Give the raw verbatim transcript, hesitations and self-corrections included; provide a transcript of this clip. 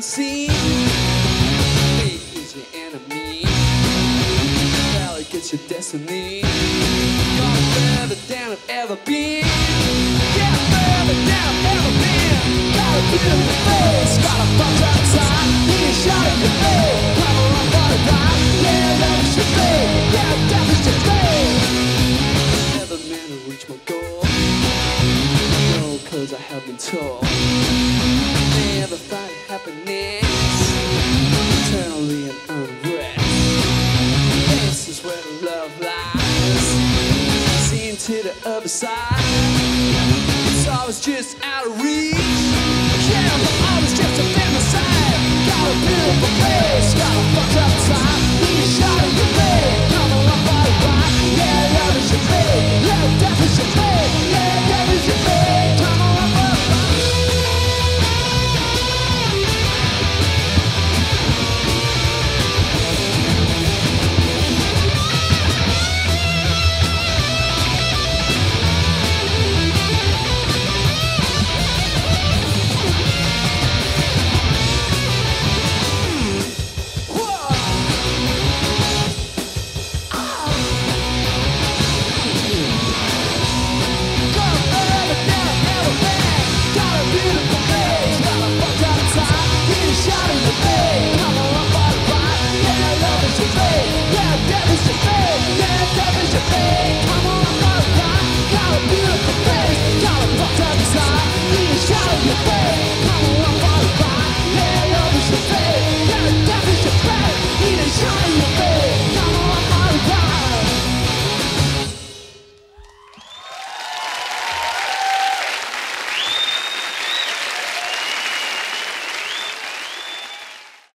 unseen. Fate is your enemy. Well, it gets your destiny. Gone further than I've ever been. Yeah, further than I've ever been. Got a beautiful face, got a fucked up side. When you shot at your face, come on for the ride. Yeah, love is your fate. Yeah, death is your fate. Never meant to reach my goal. No, cause I have been told. Never find happiness. Eternally in unrest. This is where the love lies. Seen to the other side. It's always just out of reach. Yeah, but always just a femicide. Got a beautiful face, got a fucked up side. When you shot at your face, come on for the ride. Yeah, love is your fate. Yeah, death is your fate. Yeah, death is your fate. Come on for the ride. Yeah, death is your fate. Yeah, death is your fate. Come on, I'm not right. Got a beautiful face.